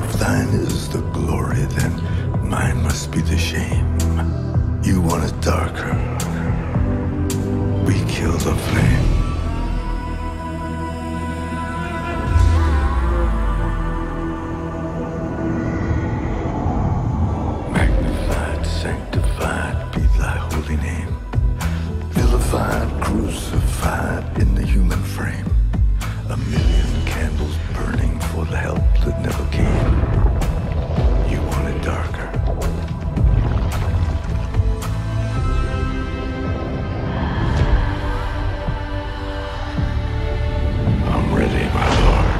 If thine is the glory, then mine must be the shame. You want it darker. We kill the flame. Magnified, sanctified be thy holy name. Vilified, crucified in the human frame. A million candles burning for the help that never came. You want it darker. I'm ready, my lord.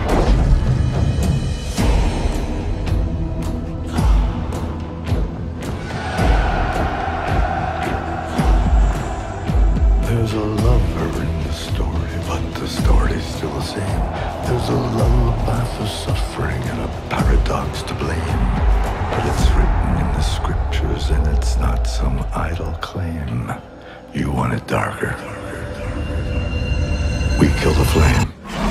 There's a lover in the story, but the story's still the same. There's a lullaby for suffering and a paradox to blame. But it's written in the scriptures and it's not some idle claim. You want it darker. We kill the flame.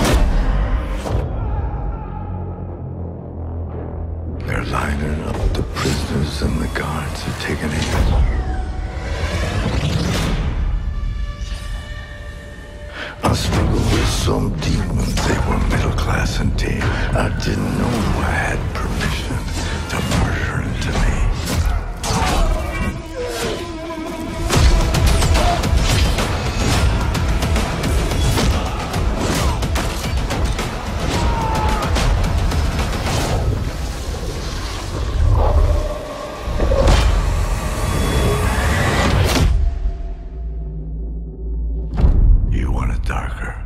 They're lining up the prisoners and the guards are taking aim. I struggled with some demons, they were middle class and tame. I didn't know I had permission to murder into me. You want it darker.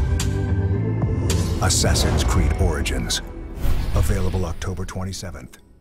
Assassin's Creed Origins. Available October 27th.